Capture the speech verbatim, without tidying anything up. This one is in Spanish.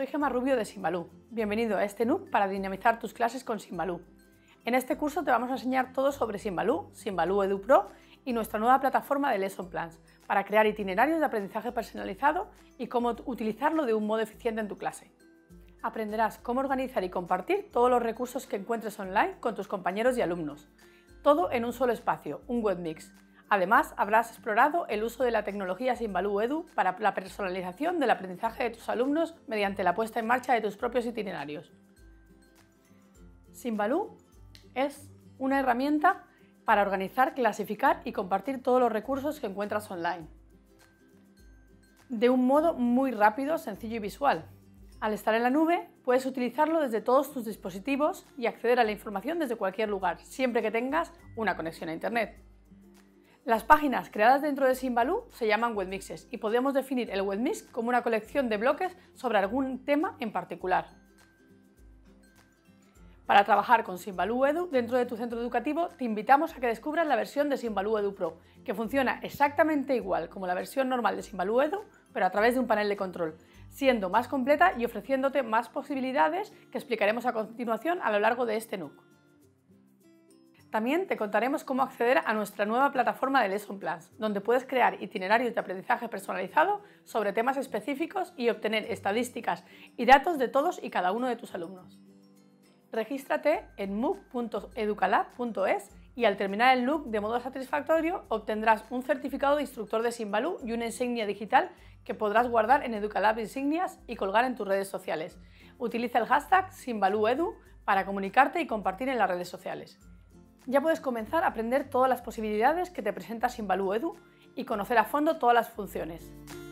soy Gemma Rubio de Symbaloo. Bienvenido a este Nook para dinamizar tus clases con Symbaloo. En este curso te vamos a enseñar todo sobre Symbaloo, Symbaloo Edu Pro y nuestra nueva plataforma de Lesson Plans para crear itinerarios de aprendizaje personalizado y cómo utilizarlo de un modo eficiente en tu clase. Aprenderás cómo organizar y compartir todos los recursos que encuentres online con tus compañeros y alumnos. Todo en un solo espacio, un webmix. Además, habrás explorado el uso de la tecnología Symbaloo Edu para la personalización del aprendizaje de tus alumnos mediante la puesta en marcha de tus propios itinerarios. Symbaloo es una herramienta para organizar, clasificar y compartir todos los recursos que encuentras online. De un modo muy rápido, sencillo y visual. Al estar en la nube, puedes utilizarlo desde todos tus dispositivos y acceder a la información desde cualquier lugar, siempre que tengas una conexión a Internet. Las páginas creadas dentro de Symbaloo se llaman webmixes y podemos definir el webmix como una colección de bloques sobre algún tema en particular. Para trabajar con Symbaloo Edu dentro de tu centro educativo, te invitamos a que descubras la versión de Symbaloo Edu Pro, que funciona exactamente igual como la versión normal de Symbaloo Edu, pero a través de un panel de control, siendo más completa y ofreciéndote más posibilidades que explicaremos a continuación a lo largo de este Nook. También te contaremos cómo acceder a nuestra nueva plataforma de Lesson Plans, donde puedes crear itinerarios de aprendizaje personalizado sobre temas específicos y obtener estadísticas y datos de todos y cada uno de tus alumnos. Regístrate en mooc punto educalab punto es y al terminar el Nook de modo satisfactorio obtendrás un certificado de instructor de Symbaloo y una insignia digital que podrás guardar en Educalab Insignias y colgar en tus redes sociales. Utiliza el hashtag SymbalooEdu para comunicarte y compartir en las redes sociales. Ya puedes comenzar a aprender todas las posibilidades que te presenta Symbaloo Edu y conocer a fondo todas las funciones.